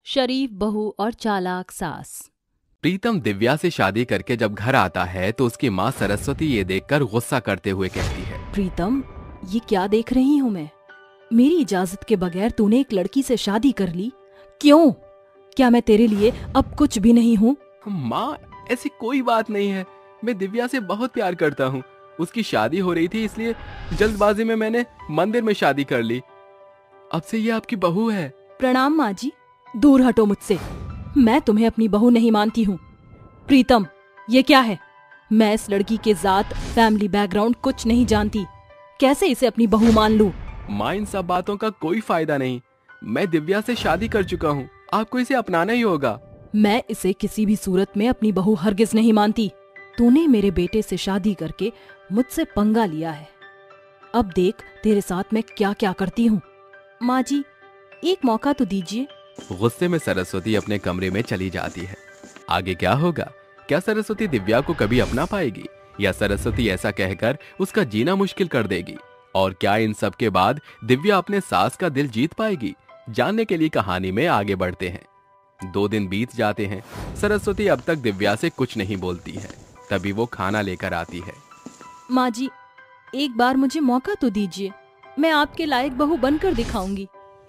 शरीफ बहू और चालाक सास। प्रीतम दिव्या से शादी करके जब घर आता है तो उसकी माँ सरस्वती ये देखकर गुस्सा करते हुए कहती है, प्रीतम, ये क्या देख रही हूँ मैं? मेरी इजाजत के बगैर तूने एक लड़की से शादी कर ली। क्यों? क्या मैं तेरे लिए अब कुछ भी नहीं हूँ? माँ, ऐसी कोई बात नहीं है। मैं दिव्या से बहुत प्यार करता हूँ। उसकी शादी हो रही थी, इसलिए जल्दबाजी में मैंने मंदिर में शादी कर ली। अब से ये आपकी बहू है। प्रणाम माँ जी। दूर हटो मुझसे। मैं तुम्हें अपनी बहू नहीं मानती हूँ। प्रीतम, ये क्या है? मैं इस लड़की के जात, फैमिली बैकग्राउंड कुछ नहीं जानती। कैसे इसे अपनी बहू मान लूं? माँ, इन सब बातों का कोई फायदा नहीं। मैं दिव्या से शादी कर चुका हूँ। आपको इसे अपनाना ही होगा। मैं इसे किसी भी सूरत में अपनी बहू हरगिज नहीं मानती। तूने मेरे बेटे से शादी करके मुझसे पंगा लिया है। अब देख तेरे साथ मैं क्या क्या करती हूँ। माँ जी, एक मौका तो दीजिए। गुस्से में सरस्वती अपने कमरे में चली जाती है। आगे क्या होगा? क्या सरस्वती दिव्या को कभी अपना पाएगी, या सरस्वती ऐसा कहकर उसका जीना मुश्किल कर देगी? और क्या इन सब के बाद दिव्या अपने सास का दिल जीत पाएगी? जानने के लिए कहानी में आगे बढ़ते हैं। 2 दिन बीत जाते हैं। सरस्वती अब तक दिव्या से कुछ नहीं बोलती है। तभी वो खाना लेकर आती है। माँ जी, एक बार मुझे मौका तो दीजिए। मैं आपके लायक बहू बनकर दिखाऊंगी।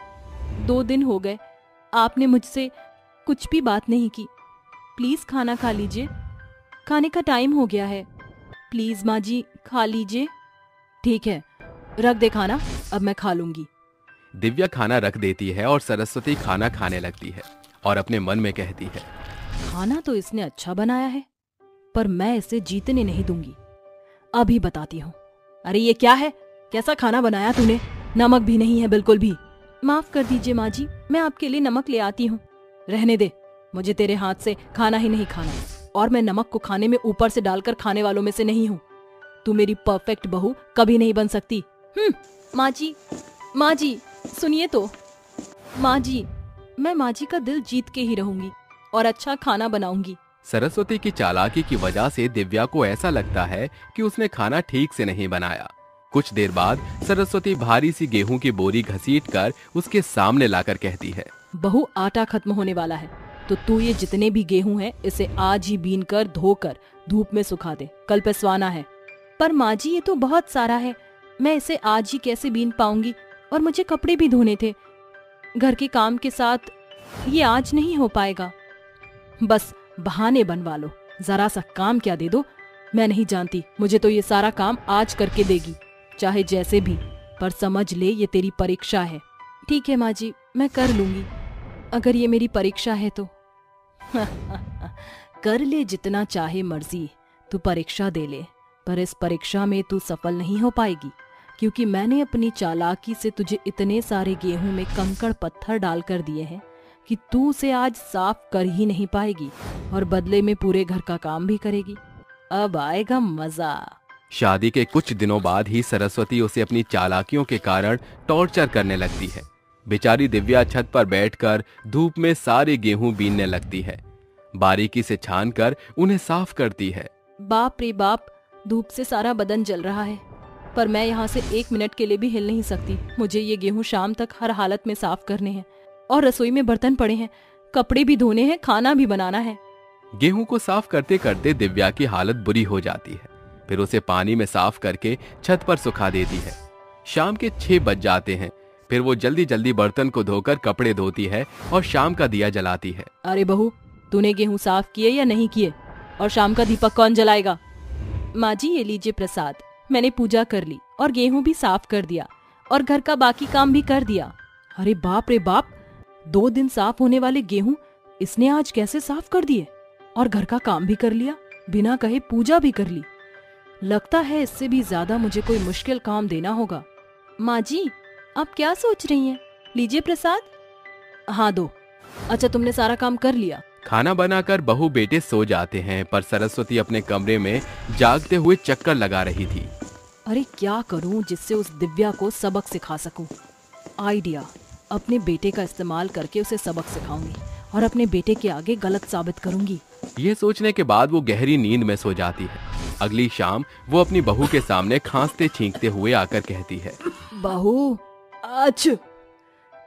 2 दिन हो गए, आपने मुझसे कुछ भी बात नहीं की। प्लीज खाना खा लीजिए। खाने का टाइम हो गया है। प्लीज माँ जी, खा लीजिए। ठीक है, रख दे खाना, अब मैं खा लूंगी। दिव्या खाना रख देती है और सरस्वती खाना खाने लगती है और अपने मन में कहती है, खाना तो इसने अच्छा बनाया है, पर मैं इसे जीतने नहीं दूंगी। अभी बताती हूँ। अरे ये क्या है? कैसा खाना बनाया तूने? नमक भी नहीं है बिल्कुल भी। माफ कर दीजिए माँ जी, मैं आपके लिए नमक ले आती हूँ। रहने दे, मुझे तेरे हाथ से खाना ही नहीं खाना। और मैं नमक को खाने में ऊपर से डालकर खाने वालों में से नहीं हूँ। तू मेरी परफेक्ट बहू कभी नहीं बन सकती। माँ जी, माँ जी सुनिए तो। माँ जी, मैं माँ जी का दिल जीत के ही रहूंगी और अच्छा खाना बनाऊंगी। सरस्वती की चालाकी की वजह से दिव्या को ऐसा लगता है कि उसने खाना ठीक से नहीं बनाया। कुछ देर बाद सरस्वती भारी सी गेहूं की बोरी घसीटकर उसके सामने लाकर कहती है, बहू, आटा खत्म होने वाला है, तो तू ये जितने भी गेहूं हैं इसे आज ही बीन कर धोकर धूप में सुखा दे। कल पिसवाना है। पर माँ जी, ये तो बहुत सारा है। मैं इसे आज ही कैसे बीन पाऊंगी? और मुझे कपड़े भी धोने थे। घर के काम के साथ ये आज नहीं हो पाएगा। बस बहाने बनवा लो। जरा सा काम क्या दे दो। मैं नहीं जानती, मुझे तो ये सारा काम आज करके देगी, चाहे जैसे भी। पर समझ ले, ये तेरी परीक्षा है। ठीक है माँ जी, मैं कर लूंगी, अगर ये मेरी परीक्षा है तो। कर ले जितना चाहे मर्जी, तू परीक्षा दे ले, पर इस परीक्षा में तू सफल नहीं हो पाएगी, क्योंकि मैंने अपनी चालाकी से तुझे इतने सारे गेहूं में कंकड़ पत्थर डालकर दिए हैं कि तू उसे आज साफ कर ही नहीं पाएगी, और बदले में पूरे घर का काम भी करेगी। अब आएगा मजा। शादी के कुछ दिनों बाद ही सरस्वती उसे अपनी चालाकियों के कारण टॉर्चर करने लगती है। बेचारी दिव्या छत पर बैठकर धूप में सारे गेहूं बीनने लगती है। बारीकी से छानकर उन्हें साफ करती है। बाप रे बाप, धूप से सारा बदन जल रहा है, पर मैं यहाँ से 1 मिनट के लिए भी हिल नहीं सकती। मुझे ये गेहूं शाम तक हर हालत में साफ करने हैं, और रसोई में बर्तन पड़े हैं, कपड़े भी धोने हैं, खाना भी बनाना है। गेहूं को साफ करते करते दिव्या की हालत बुरी हो जाती है। फिर उसे पानी में साफ करके छत पर सुखा देती है। शाम के 6 बज जाते हैं। फिर वो जल्दी जल्दी बर्तन को धोकर कपड़े धोती है और शाम का दिया जलाती है। अरे बहू, तूने गेहूं साफ किए या नहीं किए? और शाम का दीपक कौन जलाएगा? माँ जी, ये लीजिए प्रसाद। मैंने पूजा कर ली और गेहूं भी साफ कर दिया और घर का बाकी काम भी कर दिया। अरे बाप रे बाप, 2 दिन साफ होने वाले गेहूं इसने आज कैसे साफ कर दिए? और घर का काम भी कर लिया, बिना कहे पूजा भी कर ली। लगता है इससे भी ज्यादा मुझे कोई मुश्किल काम देना होगा। माँ जी, आप क्या सोच रही हैं? लीजिए प्रसाद। हाँ दो। अच्छा, तुमने सारा काम कर लिया? खाना बनाकर बहू बेटे सो जाते हैं, पर सरस्वती अपने कमरे में जागते हुए चक्कर लगा रही थी। अरे क्या करूं जिससे उस दिव्या को सबक सिखा सकूं? आइडिया, अपने बेटे का इस्तेमाल करके उसे सबक सिखाऊंगी और अपने बेटे के आगे गलत साबित करूंगी। ये सोचने के बाद वो गहरी नींद में सो जाती है। अगली शाम वो अपनी बहू के सामने खांसते छींकते हुए आकर कहती है, बहू, आज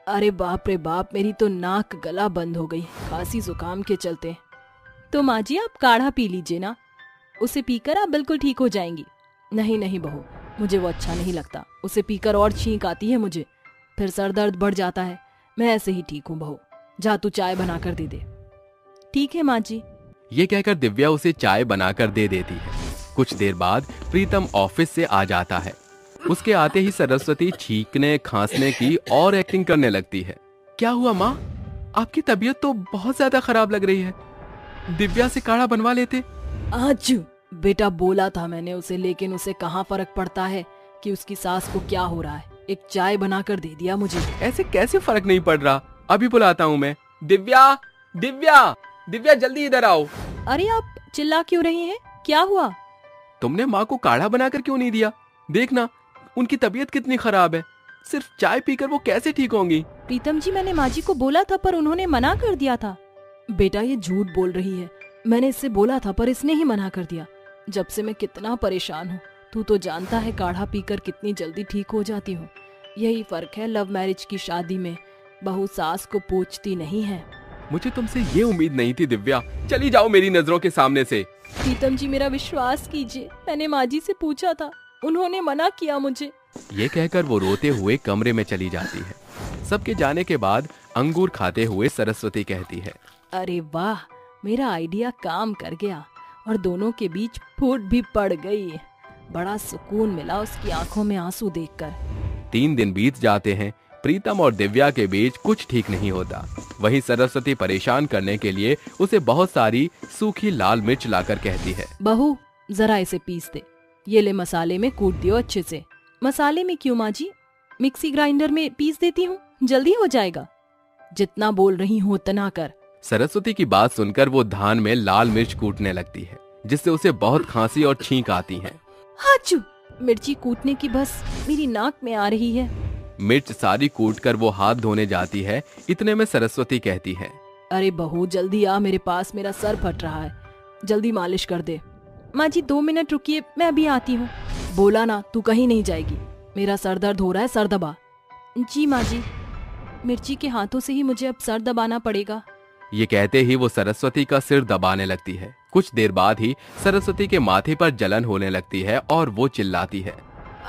अरे बाप रे बाप, मेरी तो नाक गला बंद हो गई खांसी जुकाम के चलते। तो माँ जी आप काढ़ा पी लीजिए ना, उसे पीकर आप बिल्कुल ठीक हो जाएंगी। नहीं नहीं बहू, मुझे वो अच्छा नहीं लगता, उसे पीकर और छींक आती है मुझे, फिर सर दर्द बढ़ जाता है। मैं ऐसे ही ठीक हूँ बहू, जा तू चाय बनाकर दे दे। ठीक है माँ जी। ये कहकर दिव्या उसे चाय बनाकर दे देती है। कुछ देर बाद प्रीतम ऑफिस से आ जाता है। उसके आते ही सरस्वती छींकने खांसने की और एक्टिंग करने लगती है। क्या हुआ माँ, आपकी तबीयत तो बहुत ज्यादा खराब लग रही है, दिव्या से काढ़ा बनवा लेते। आज बेटा बोला था मैंने उसे, लेकिन उसे कहाँ फर्क पड़ता है कि उसकी सास को क्या हो रहा है। एक चाय बनाकर दे दिया मुझे। ऐसे कैसे फर्क नहीं पड़ रहा, अभी बुलाता हूँ मैं। दिव्या दिव्या दिव्या जल्दी इधर आओ। अरे आप चिल्ला क्यों रही हैं, क्या हुआ? तुमने माँ को काढ़ा बनाकर क्यों नहीं दिया? देखना उनकी तबीयत कितनी खराब है, सिर्फ चाय पीकर वो कैसे ठीक होंगी। प्रीतम जी मैंने माँ जी को बोला था पर उन्होंने मना कर दिया था। बेटा ये झूठ बोल रही है, मैंने इससे बोला था पर इसने ही मना कर दिया। जब से मैं कितना परेशान हूँ, तू तो जानता है काढ़ा पीकर कितनी जल्दी ठीक हो जाती हूँ। यही फर्क है लव मैरिज की शादी में, बहू सास को पूछती नहीं है। मुझे तुमसे ये उम्मीद नहीं थी दिव्या, चली जाओ मेरी नजरों के सामने से। प्रीतम जी मेरा विश्वास कीजिए, मैंने माँ जी से पूछा था, उन्होंने मना किया मुझे। ये कहकर वो रोते हुए कमरे में चली जाती है। सबके जाने के बाद अंगूर खाते हुए सरस्वती कहती है, अरे वाह, मेरा आइडिया काम कर गया और दोनों के बीच फूट भी पड़ गई। बड़ा सुकून मिला उसकी आंखों में आंसू देखकर। 3 दिन बीत जाते हैं। प्रीतम और दिव्या के बीच कुछ ठीक नहीं होता। वहीं सरस्वती परेशान करने के लिए उसे बहुत सारी सूखी लाल मिर्च लाकर कहती है, बहू जरा इसे पीस दे, ये ले मसाले में कूट दियो अच्छे से। मसाले में क्यों माँ जी, मिक्सी ग्राइंडर में पीस देती हूँ, जल्दी हो जाएगा। जितना बोल रही हूँ उतना कर। सरस्वती की बात सुनकर वो धान में लाल मिर्च कूटने लगती है, जिससे उसे बहुत खांसी और छींक आती है। हाचू, मिर्ची कूटने की बस मेरी नाक में आ रही है। मिर्च सारी कूटकर वो हाथ धोने जाती है। इतने में सरस्वती कहती है, अरे बहू जल्दी आ मेरे पास, मेरा सर फट रहा है, जल्दी मालिश कर दे। माँ जी 2 मिनट रुकिए, मैं अभी आती हूँ। बोला ना तू कहीं नहीं जाएगी, मेरा सर दर्द हो रहा है, सर दबा। जी माँ जी, मिर्ची के हाथों से ही मुझे अब सर दबाना पड़ेगा। ये कहते ही वो सरस्वती का सिर दबाने लगती है। कुछ देर बाद ही सरस्वती के माथे पर जलन होने लगती है और वो चिल्लाती है,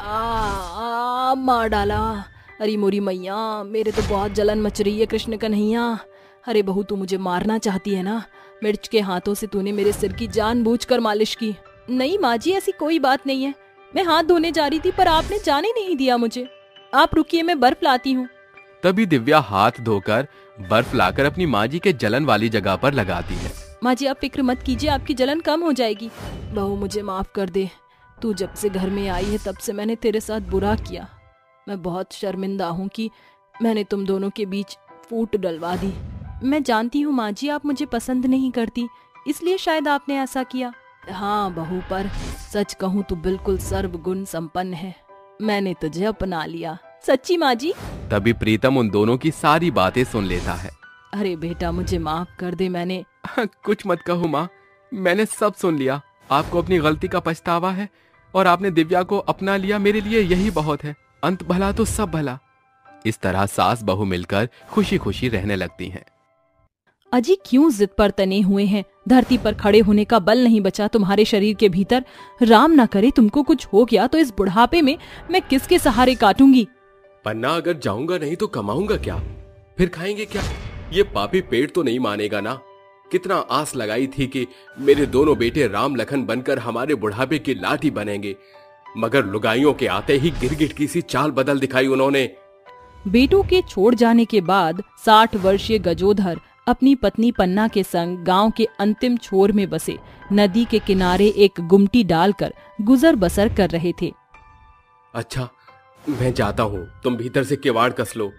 मार डाला, अरे मोरी मैया, मेरे तो बहुत जलन मच रही है कृष्ण कन्हैया। अरे बहू तू मुझे मारना चाहती है ना, मिर्च के हाथों से तूने मेरे सिर की जानबूझकर मालिश की। नहीं माँ जी ऐसी कोई बात नहीं है, मैं हाथ धोने जा रही थी पर आपने जाने नहीं दिया मुझे। आप रुकिए, मैं बर्फ लाती हूँ। तभी दिव्या हाथ धोकर बर्फ लाकर अपनी माँ जी के जलन वाली जगह पर लगाती है। माँ जी आप फिक्र मत कीजिए, आपकी जलन कम हो जाएगी। बहू मुझे माफ कर दे, तू जब से घर में आई है तब से मैंने तेरे साथ बुरा किया। मैं बहुत शर्मिंदा हूँ कि मैंने तुम दोनों के बीच फूट डलवा दी। मैं जानती हूँ माँ जी आप मुझे पसंद नहीं करती, इसलिए शायद आपने ऐसा किया। हाँ बहू, पर सच कहूँ तो बिल्कुल सर्वगुण संपन्न है, मैंने तुझे अपना लिया, सच्ची माँ जी। तभी प्रीतम उन दोनों की सारी बातें सुन लेता है। अरे बेटा मुझे माफ कर दे, मैंने कुछ मत कहो माँ, मैंने सब सुन लिया। आपको अपनी गलती का पछतावा है और आपने दिव्या को अपना लिया, मेरे लिए यही बहुत है। अंत भला तो सब भला। इस तरह सास बहू मिलकर खुशी खुशी रहने लगती हैं। अजी क्यों जिद पर तने हुए हैं? धरती पर खड़े होने का बल नहीं बचा तुम्हारे शरीर के भीतर। राम ना करे तुमको कुछ हो गया तो इस बुढ़ापे में मैं किसके सहारे काटूंगी? पन्ना अगर जाऊंगा नहीं तो कमाऊंगा क्या, फिर खाएंगे क्या? ये पापी पेट तो नहीं मानेगा ना। कितना आस लगाई थी कि मेरे दोनों बेटे राम लखन बनकर हमारे बुढ़ापे की लाठी बनेंगे, मगर लुगाइयों के आते ही गिरगिट की सी चाल बदल दिखाई उन्होंने। बेटों के छोड़ जाने के बाद 60 वर्षीय गजोधर अपनी पत्नी पन्ना के संग गांव के अंतिम छोर में बसे नदी के किनारे एक गुमटी डालकर गुजर बसर कर रहे थे। अच्छा मैं जाता हूँ, तुम भीतर से किवाड़ कस लो।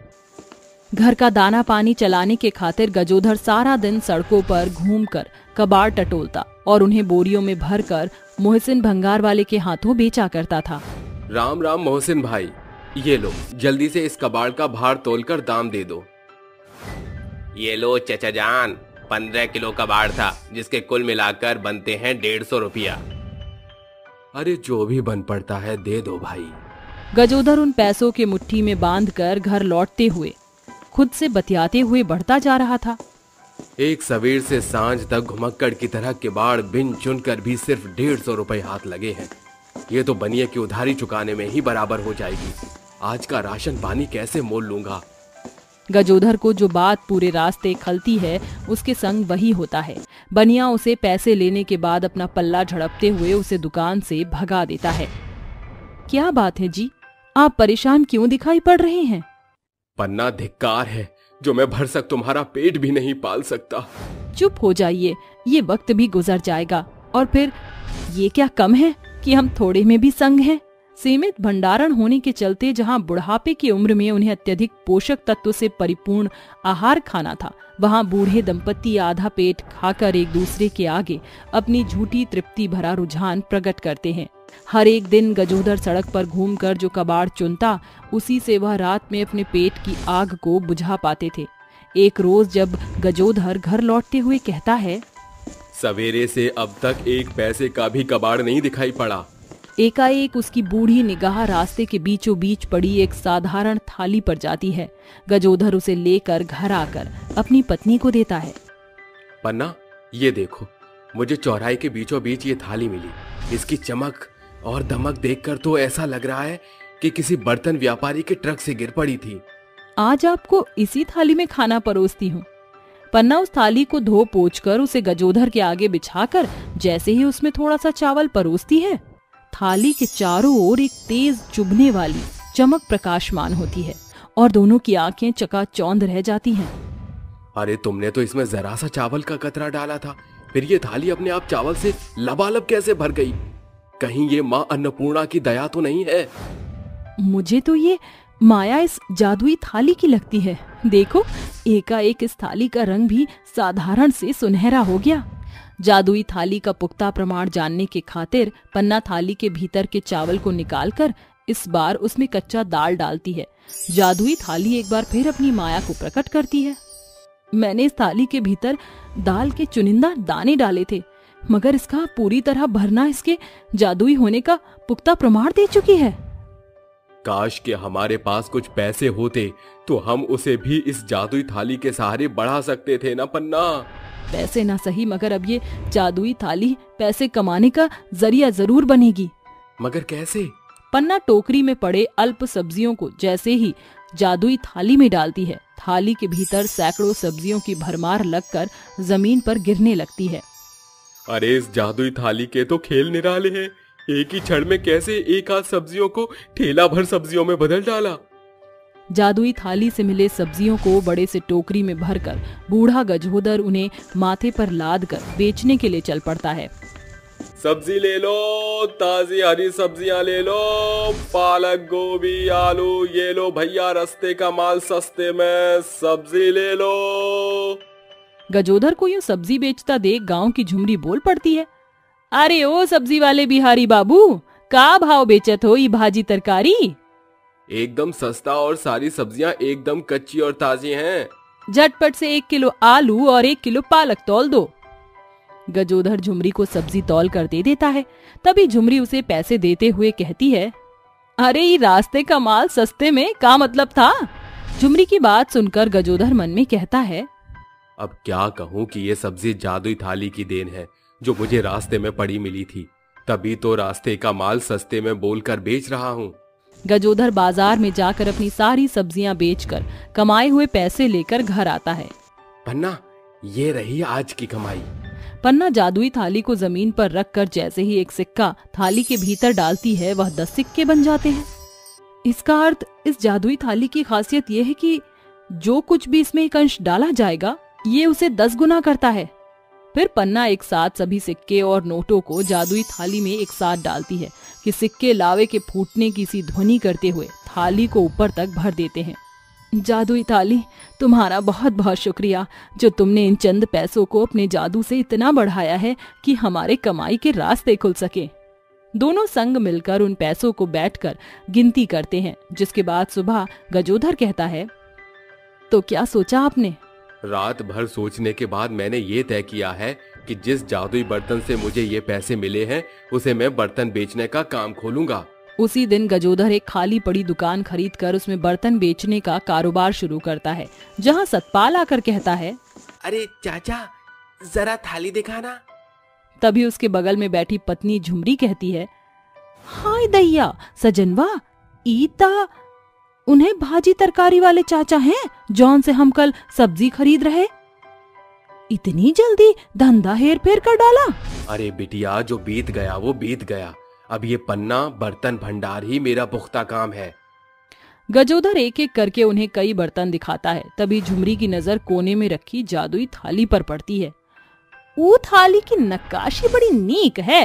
घर का दाना पानी चलाने के खातिर गजोधर सारा दिन सड़कों पर घूमकर कबाड़ टटोलता और उन्हें बोरियों में भरकर मोहसिन भंगार वाले के हाथों बेचा करता था। राम राम मोहसिन भाई, ये लो जल्दी से इस कबाड़ का भार तोलकर दाम दे दो। ये लो चचा जान, 15 किलो कबाड़ था जिसके कुल मिलाकर बनते हैं 150 रुपया। अरे जो भी बन पड़ता है दे दो भाई। गजोधर उन पैसों के मुट्ठी में बांधकर घर लौटते हुए खुद से बतियाते हुए बढ़ता जा रहा था। एक सवेर से सांझ तक घुमक्कड़ की तरह किबाड़ बिन चुनकर भी सिर्फ 150 रुपए हाथ लगे हैं। ये तो बनिए की उधारी चुकाने में ही बराबर हो जाएगी। आज का राशन पानी कैसे मोल लूंगा। गजोधर को जो बात पूरे रास्ते खलती है उसके संग वही होता है। बनिया उसे पैसे लेने के बाद अपना पल्ला झड़पते हुए उसे दुकान से भगा देता है। क्या बात है जी, आप परेशान क्यों दिखाई पड़ रहे हैं? पन्ना, धिक्कार है, जो मैं भरसक तुम्हारा पेट भी नहीं पाल सकता। चुप हो जाइए, ये वक्त भी गुजर जाएगा। और फिर ये क्या कम है कि हम थोड़े में भी संग हैं। सीमित भंडारण होने के चलते जहां बुढ़ापे की उम्र में उन्हें अत्यधिक पोषक तत्व से परिपूर्ण आहार खाना था, वहां बूढ़े दंपत्ति आधा पेट खाकर एक दूसरे के आगे अपनी झूठी तृप्ति भरा रुझान प्रकट करते हैं। हर एक दिन गजोधर सड़क पर घूमकर जो कबाड़ चुनता, उसी से वह रात में अपने पेट की आग को बुझा पाते थे। एक रोज जब गजोधर घर लौटते हुए कहता है, सवेरे से अब तक एक पैसे का भी कबाड़ नहीं दिखाई पड़ा। एकाएक उसकी बूढ़ी निगाह रास्ते के बीचों बीच पड़ी एक साधारण थाली पर जाती है। गजोधर उसे लेकर घर आकर अपनी पत्नी को देता है। पन्ना, ये देखो, मुझे चौराहे के बीचों बीच ये थाली मिली। इसकी चमक और दमक देखकर तो ऐसा लग रहा है कि किसी बर्तन व्यापारी के ट्रक से गिर पड़ी थी। आज आपको इसी थाली में खाना परोसती हूँ। पन्ना उस थाली को धो पोंछकर उसे गजोधर के आगे बिछाकर जैसे ही उसमें थोड़ा सा चावल परोसती है, थाली के चारों ओर एक तेज चुभने वाली चमक प्रकाशमान होती है और दोनों की आंखें चकाचौंध रह जाती हैं। अरे, तुमने तो इसमें जरा सा चावल का कतरा डाला था, फिर ये थाली अपने आप चावल से लबालब कैसे भर गई? कहीं ये माँ अन्नपूर्णा की दया तो नहीं है? मुझे तो ये माया इस जादुई थाली की लगती है। देखो, एकाएक इस थाली का रंग भी साधारण से सुनहरा हो गया। जादुई थाली का पुख्ता प्रमाण जानने के खातिर पन्ना थाली के भीतर के चावल को निकालकर इस बार उसमें कच्चा दाल डालती है। जादुई थाली एक बार फिर अपनी माया को प्रकट करती है। मैंने इस थाली के भीतर दाल के चुनिंदा दाने डाले थे, मगर इसका पूरी तरह भरना इसके जादुई होने का पुख्ता प्रमाण दे चुकी है। काश के हमारे पास कुछ पैसे होते तो हम उसे भी इस जादुई थाली के सहारे बढ़ा सकते थे ना पन्ना। पैसे ना सही, मगर अब ये जादुई थाली पैसे कमाने का जरिया जरूर बनेगी। मगर कैसे? पन्ना टोकरी में पड़े अल्प सब्जियों को जैसे ही जादुई थाली में डालती है, थाली के भीतर सैकड़ों सब्जियों की भरमार लगकर जमीन पर गिरने लगती है। अरे, इस जादुई थाली के तो खेल निराले हैं। एक ही क्षण में कैसे एक आध सब्जियों को ठेला भर सब्जियों में बदल डाला। जादुई थाली से मिले सब्जियों को बड़े से टोकरी में भरकर बूढ़ा गजोधर उन्हें माथे पर लाद कर बेचने के लिए चल पड़ता है। सब्जी ले लो, ताजी हरी सब्जियां ले लो, पालक, गोभी, आलू, ये लो भैया, रास्ते का माल सस्ते में, सब्जी ले लो। गजोधर को यूं सब्जी बेचता देख गांव की झुमरी बोल पड़ती है, अरे ओ सब्जी वाले बिहारी बाबू, का भाव बेचत हो ई भाजी तरकारी? एकदम सस्ता और सारी सब्जियां एकदम कच्ची और ताजी हैं। झटपट से 1 किलो आलू और 1 किलो पालक तौल दो। गजोधर झुमरी को सब्जी तौल कर दे देता है। तभी झुमरी उसे पैसे देते हुए कहती है, अरे ये रास्ते का माल सस्ते में का मतलब था? झुमरी की बात सुनकर गजोधर मन में कहता है, अब क्या कहूँ कि ये सब्जी जादुई थाली की देन है जो मुझे रास्ते में पड़ी मिली थी, तभी तो रास्ते का माल सस्ते में बोलकर बेच रहा हूँ। गजोधर बाजार में जाकर अपनी सारी सब्जियां बेचकर कमाए हुए पैसे लेकर घर आता है। पन्ना, ये रही आज की कमाई। पन्ना जादुई थाली को जमीन पर रखकर जैसे ही एक सिक्का थाली के भीतर डालती है, वह 10 सिक्के बन जाते हैं। इसका अर्थ इस जादुई थाली की खासियत यह है कि जो कुछ भी इसमें एक अंश डाला जाएगा, ये उसे 10 गुना करता है। फिर पन्ना एक साथ सभी सिक्के और नोटों को जादुई थाली में एक साथ डालती है कि सिक्के लावे के फूटने की सी ध्वनि करते हुए थाली को ऊपर तक भर देते हैं। जादुई थाली, तुम्हारा बहुत बहुत शुक्रिया, जो तुमने इन चंद पैसों को अपने जादू से इतना बढ़ाया है कि हमारे कमाई के रास्ते खुल सके। दोनों संग मिलकर उन पैसों को बैठकर गिनती करते हैं, जिसके बाद सुबह गजोधर कहता है, तो क्या सोचा आपने? रात भर सोचने के बाद मैंने ये तय किया है कि जिस जादुई बर्तन से मुझे ये पैसे मिले हैं, उसे मैं बर्तन बेचने का काम खोलूंगा उसी दिन गजोधर एक खाली पड़ी दुकान खरीदकर उसमें बर्तन बेचने का कारोबार शुरू करता है, जहाँ सतपाल आकर कहता है, अरे चाचा जरा थाली दिखाना। तभी उसके बगल में बैठी पत्नी झुमरी कहती है, हाय दैया सजनवा, ईता उन्हें भाजी तरकारी वाले चाचा हैं जौन से हम कल सब्जी खरीद रहे। इतनी जल्दी धंधा हेर फेर कर डाला। अरे बिटिया, जो बीत गया वो बीत गया, अब ये पन्ना बर्तन भंडार ही मेरा पुख्ता काम है। गजोधर एक एक करके उन्हें कई बर्तन दिखाता है। तभी झुमरी की नजर कोने में रखी जादुई थाली पर पड़ती है। वो थाली की नक्काशी बड़ी नीक है।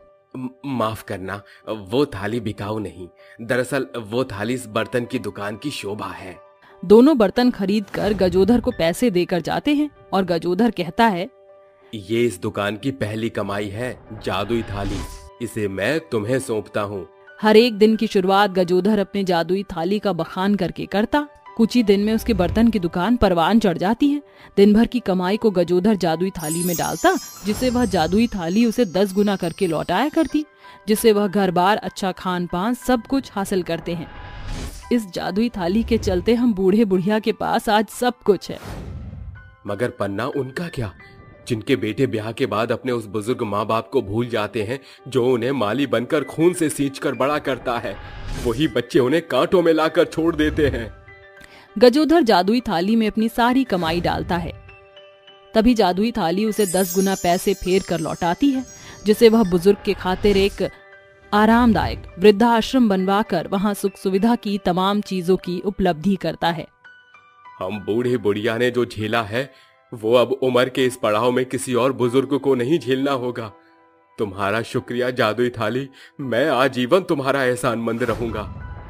माफ करना, वो थाली बिकाऊ नहीं, दरअसल वो थाली इस बर्तन की दुकान की शोभा है। दोनों बर्तन खरीदकर गजोधर को पैसे देकर जाते हैं और गजोधर कहता है, ये इस दुकान की पहली कमाई है, जादुई थाली, इसे मैं तुम्हें सौंपता हूँ। हर एक दिन की शुरुआत गजोधर अपने जादुई थाली का बखान करके करता। कुछ ही दिन में उसके बर्तन की दुकान परवान चढ़ जाती है। दिन भर की कमाई को गजोधर जादुई थाली में डालता, जिसे वह जादुई थाली उसे 10 गुना करके लौटाया करती, जिससे वह घर बार, अच्छा खान पान सब कुछ हासिल करते हैं। इस जादुई थाली के चलते हम बूढ़े बुढ़िया के पास आज सब कुछ है। मगर पन्ना उनका क्या, जिनके बेटे ब्याह के बाद अपने उस बुजुर्ग माँ बाप को भूल जाते हैं जो उन्हें माली बनकर खून से सींचकर बड़ा करता है। वही बच्चे उन्हें कांटों में लाकर छोड़ देते हैं। गजोधर जादुई थाली में अपनी सारी कमाई डालता है। तभी जादुई थाली उसे 10 गुना पैसे फेर कर लौटाती है, जिसे वह बुजुर्ग के खातिर एक आरामदायक वृद्धाश्रम बनवाकर वहां सुख सुविधा की तमाम चीजों की उपलब्धि करता है। हम बूढ़े बुढ़िया ने जो झेला है वो अब उम्र के इस पड़ाव में किसी और बुजुर्ग को नहीं झेलना होगा। तुम्हारा शुक्रिया जादुई थाली, मैं आजीवन तुम्हारा एहसानमंद रहूंगा।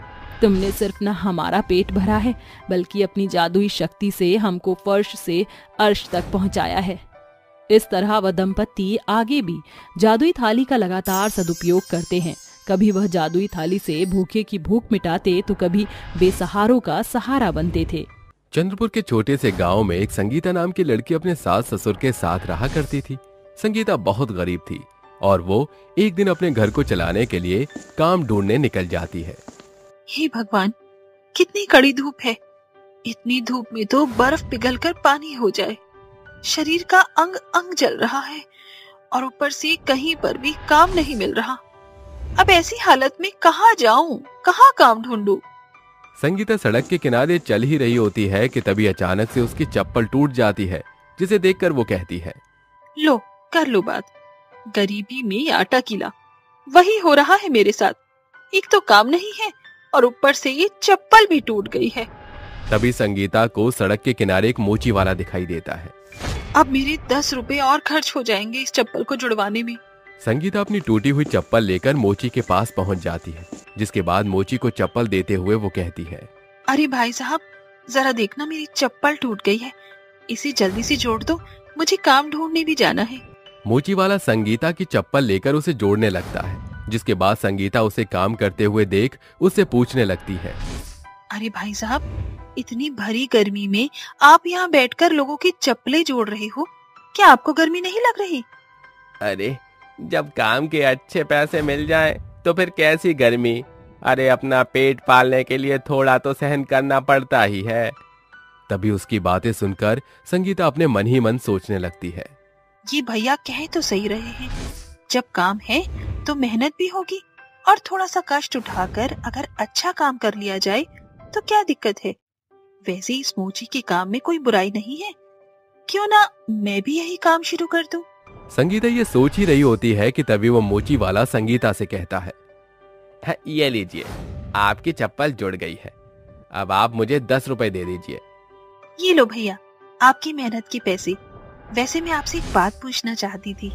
तुमने सिर्फ न हमारा पेट भरा है, बल्कि अपनी जादुई शक्ति से हमको फर्श से अर्श तक पहुंचाया है। इस तरह वह दंपत्ति आगे भी जादुई थाली का लगातार सदुपयोग करते हैं। कभी वह जादुई थाली से भूखे की भूख मिटाते तो कभी बेसहारों का सहारा बनते थे। चंद्रपुर के छोटे से गांव में एक संगीता नाम की लड़की अपने सास ससुर के साथ रहा करती थी। संगीता बहुत गरीब थी और वो एक दिन अपने घर को चलाने के लिए काम ढूंढने निकल जाती है। हे भगवान, कितनी कड़ी धूप है। इतनी धूप में तो बर्फ पिघलकर पानी हो जाए। शरीर का अंग अंग जल रहा है और ऊपर से कहीं पर भी काम नहीं मिल रहा। अब ऐसी हालत में कहाँ जाऊं, कहाँ काम ढूंढूं? संगीता सड़क के किनारे चल ही रही होती है कि तभी अचानक से उसकी चप्पल टूट जाती है, जिसे देखकर वो कहती है, लो कर लो बात, गरीबी में आटा कीला, वही हो रहा है मेरे साथ। एक तो काम नहीं है और ऊपर से ये चप्पल भी टूट गई है। तभी संगीता को सड़क के किनारे एक मोची वाला दिखाई देता है। अब मेरे 10 रुपए और खर्च हो जाएंगे इस चप्पल को जुड़वाने में। संगीता अपनी टूटी हुई चप्पल लेकर मोची के पास पहुंच जाती है, जिसके बाद मोची को चप्पल देते हुए वो कहती है, अरे भाई साहब, जरा देखना मेरी चप्पल टूट गई है, इसे जल्दी से जोड़ दो, मुझे काम ढूंढने भी जाना है। मोची वाला संगीता की चप्पल लेकर उसे जोड़ने लगता है, जिसके बाद संगीता उसे काम करते हुए देख उससे पूछने लगती है, अरे भाई साहब, इतनी भरी गर्मी में आप यहाँ बैठकर लोगों की चप्पलें जोड़ रहे हो, क्या आपको गर्मी नहीं लग रही? अरे जब काम के अच्छे पैसे मिल जाए तो फिर कैसी गर्मी। अरे अपना पेट पालने के लिए थोड़ा तो सहन करना पड़ता ही है। तभी उसकी बातें सुनकर संगीता अपने मन ही मन सोचने लगती है, ये भैया कह तो सही रहे हैं, जब काम है तो मेहनत भी होगी और थोड़ा सा कष्ट उठाकर अगर अच्छा काम कर लिया जाए तो क्या दिक्कत है। वैसे इस मोची के काम में कोई बुराई नहीं है, क्यों ना मैं भी यही काम शुरू कर दूं। संगीता ये सोच ही रही होती है कि तभी वो मोची वाला संगीता से कहता है, ये लीजिए, आपकी चप्पल जुड़ गई है, अब आप मुझे 10 रुपए दे दीजिए। ये लो भैया, आपकी मेहनत के पैसे। वैसे मैं आपसे एक बात पूछना चाहती थी,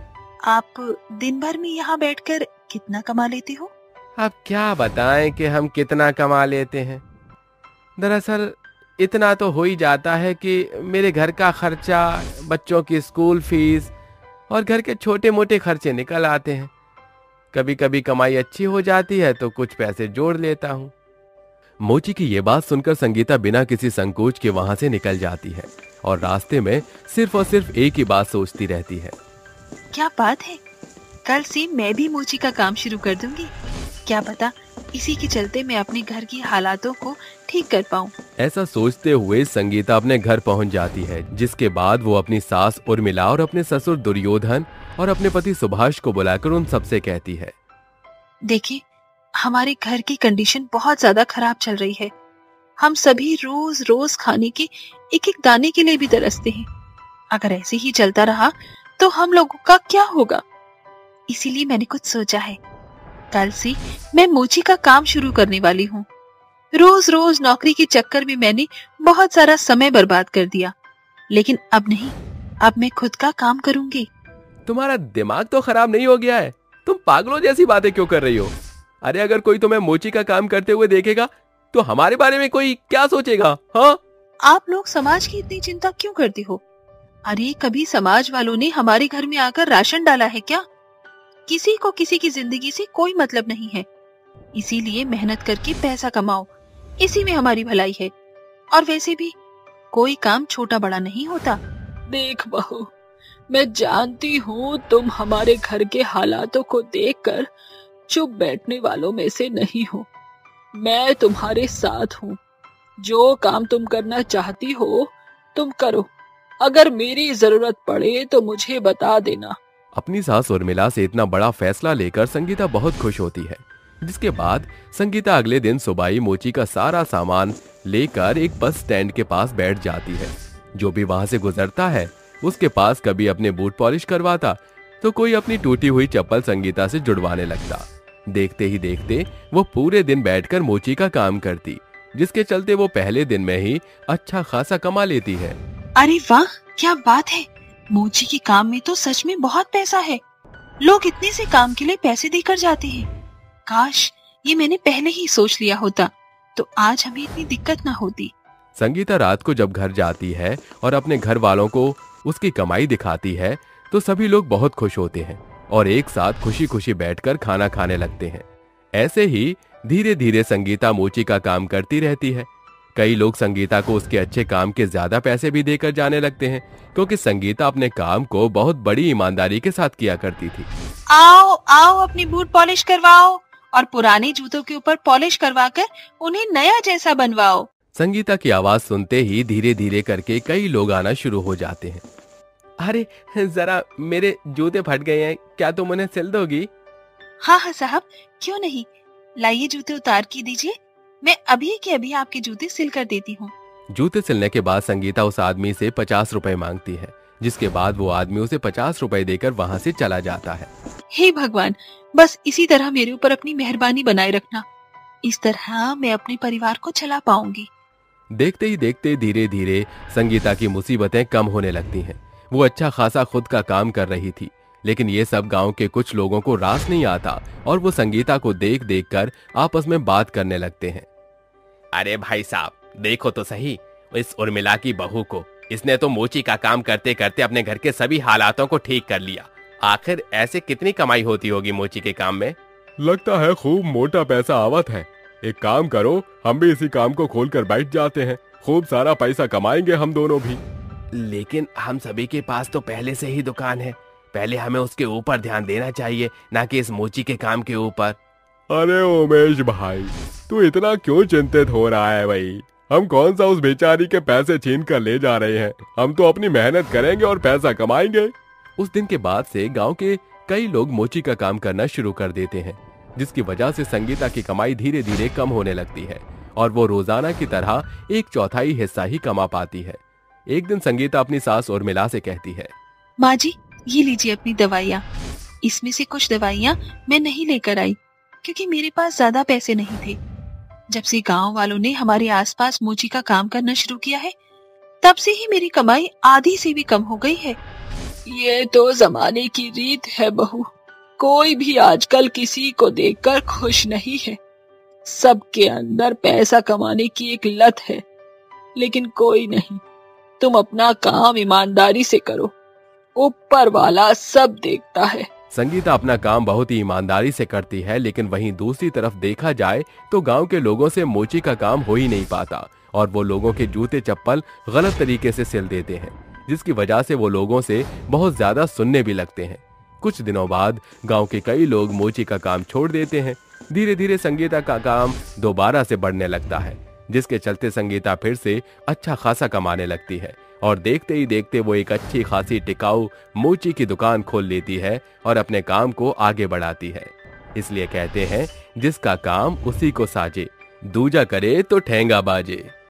आप दिन भर में यहाँ बैठकर कितना कमा लेते हो? अब क्या बताएं कि हम कितना कमा लेते हैं। दरअसल इतना तो हो ही जाता है कि मेरे घर का खर्चा, बच्चों की स्कूल फीस और घर के छोटे मोटे खर्चे निकल आते हैं। कभी कभी कमाई अच्छी हो जाती है तो कुछ पैसे जोड़ लेता हूँ। मोची की ये बात सुनकर संगीता बिना किसी संकोच के वहां से निकल जाती है और रास्ते में सिर्फ और सिर्फ एक ही बात सोचती रहती है, क्या बात है, कल से मैं भी मोची का काम शुरू कर दूंगी। क्या पता इसी के चलते मैं अपने घर की हालातों को ठीक कर पाऊं। ऐसा सोचते हुए संगीता अपने घर पहुंच जाती है, जिसके बाद वो अपनी सास उर्मिला और अपने ससुर दुर्योधन और अपने पति सुभाष को बुलाकर उन सबसे कहती है, देखिए, हमारे घर की कंडीशन बहुत ज्यादा खराब चल रही है। हम सभी रोज रोज खाने के एक एक दाने के लिए भी तरसते हैं। अगर ऐसे ही चलता रहा तो हम लोगों का क्या होगा? इसीलिए मैंने कुछ सोचा है। कल से मैं मोची का काम शुरू करने वाली हूँ। रोज रोज नौकरी के चक्कर में मैंने बहुत सारा समय बर्बाद कर दिया, लेकिन अब नहीं, अब मैं खुद का काम करूंगी। तुम्हारा दिमाग तो खराब नहीं हो गया है? तुम पागलों जैसी बातें क्यों कर रही हो? अरे अगर कोई तुम्हें मोची का काम करते हुए देखेगा तो हमारे बारे में कोई क्या सोचेगा? हाँ, आप लोग समाज की इतनी चिंता क्यों करते हो? अरे कभी समाज वालों ने हमारे घर में आकर राशन डाला है क्या? किसी को किसी की जिंदगी से कोई मतलब नहीं है। इसीलिए मेहनत करके पैसा कमाओ, इसी में हमारी भलाई है। और वैसे भी कोई काम छोटा बड़ा नहीं होता। देख बहू, मैं जानती हूँ तुम हमारे घर के हालातों को देखकर चुप बैठने वालों में से नहीं हो। मैं तुम्हारे साथ हूँ। जो काम तुम करना चाहती हो तुम करो। अगर मेरी जरूरत पड़े तो मुझे बता देना। अपनी सास उर्मिला से इतना बड़ा फैसला लेकर संगीता बहुत खुश होती है, जिसके बाद संगीता अगले दिन सुबह ही मोची का सारा सामान लेकर एक बस स्टैंड के पास बैठ जाती है। जो भी वहां से गुजरता है उसके पास कभी अपने बूट पॉलिश करवाता तो कोई अपनी टूटी हुई चप्पल संगीता से जुड़वाने लगता। देखते ही देखते वो पूरे दिन बैठकर मोची का काम करती, जिसके चलते वो पहले दिन में ही अच्छा खासा कमा लेती है। अरे वाह, क्या बात है! मोची के काम में तो सच में बहुत पैसा है। लोग इतने से काम के लिए पैसे देकर जाते हैं। काश ये मैंने पहले ही सोच लिया होता तो आज हमें इतनी दिक्कत ना होती। संगीता रात को जब घर जाती है और अपने घर वालों को उसकी कमाई दिखाती है तो सभी लोग बहुत खुश होते हैं और एक साथ खुशी खुशी बैठकर खाना खाने लगते हैं। ऐसे ही धीरे धीरे संगीता मोची का काम करती रहती है। कई लोग संगीता को उसके अच्छे काम के ज्यादा पैसे भी देकर जाने लगते हैं, क्योंकि संगीता अपने काम को बहुत बड़ी ईमानदारी के साथ किया करती थी। आओ आओ, अपनी बूट पॉलिश करवाओ और पुराने जूतों के ऊपर पॉलिश करवाकर उन्हें नया जैसा बनवाओ। संगीता की आवाज सुनते ही धीरे धीरे करके कई लोग आना शुरू हो जाते हैं। अरे जरा मेरे जूते फट गए हैं, क्या तुम उन्हें सिल दोगी? हाँ हाँ साहब, क्यों नहीं, लाइए जूते उतार के दीजिए। मैं अभी के अभी आपके जूते सिल कर देती हूँ। जूते सिलने के बाद संगीता उस आदमी से 50 रुपए मांगती है, जिसके बाद वो आदमी उसे 50 रुपए देकर वहाँ से चला जाता है। हे भगवान, बस इसी तरह मेरे ऊपर अपनी मेहरबानी बनाए रखना। इस तरह मैं अपने परिवार को चला पाऊंगी। देखते ही देखते धीरे धीरे संगीता की मुसीबतें कम होने लगती हैं। वो अच्छा खासा खुद का काम कर रही थी, लेकिन ये सब गांव के कुछ लोगों को रास नहीं आता और वो संगीता को देख देख कर आपस में बात करने लगते हैं। अरे भाई साहब, देखो तो सही इस उर्मिला की बहू को। इसने तो मोची का काम करते करते अपने घर के सभी हालातों को ठीक कर लिया। आखिर ऐसे कितनी कमाई होती होगी मोची के काम में? लगता है खूब मोटा पैसा आवत है। एक काम करो, हम भी इसी काम को खोलकर बैठ जाते हैं। खूब सारा पैसा कमाएंगे हम दोनों भी। लेकिन हम सभी के पास तो पहले से ही दुकान है। पहले हमें उसके ऊपर ध्यान देना चाहिए, ना कि इस मोची के काम के ऊपर। अरे उमेश भाई, तू इतना क्यों चिंतित हो रहा है भाई? हम कौन सा उस बेचारी के पैसे छीन कर ले जा रहे हैं? हम तो अपनी मेहनत करेंगे और पैसा कमाएंगे। उस दिन के बाद से गांव के कई लोग मोची का काम करना शुरू कर देते हैं, जिसकी वजह से संगीता की कमाई धीरे धीरे कम होने लगती है और वो रोजाना की तरह 1/4 हिस्सा ही कमा पाती है। एक दिन संगीता अपनी सास उर्मिला से कहती है, माँ जी, ये लीजिए अपनी दवाइयाँ। इसमें से कुछ दवाइयाँ मैं नहीं लेकर आई क्योंकि मेरे पास ज्यादा पैसे नहीं थे। जब से गांव वालों ने हमारे आसपास मोची का काम करना शुरू किया है, तब से ही मेरी कमाई आधी से भी कम हो गई है। ये तो जमाने की रीत है बहू। कोई भी आजकल किसी को देखकर खुश नहीं है। सबके अंदर पैसा कमाने की एक लत है। लेकिन कोई नहीं, तुम अपना काम ईमानदारी से करो, ऊपर वाला सब देखता है। संगीता अपना काम बहुत ही ईमानदारी से करती है, लेकिन वहीं दूसरी तरफ देखा जाए तो गांव के लोगों से मोची का काम हो ही नहीं पाता और वो लोगों के जूते चप्पल गलत तरीके से सिल देते हैं, जिसकी वजह से वो लोगों से बहुत ज्यादा सुनने भी लगते हैं। कुछ दिनों बाद गांव के कई लोग मोची का काम छोड़ देते हैं। धीरे धीरे संगीता का काम दोबारा से बढ़ने लगता है, जिसके चलते संगीता फिर से अच्छा खासा कमाने लगती है और देखते ही देखते वो एक अच्छी खासी टिकाऊ मोची की दुकान खोल लेती है और अपने काम को आगे बढ़ाती है। इसलिए कहते हैं जिसका काम उसी को साजे, दूजा करे तो ठेंगा बाजे।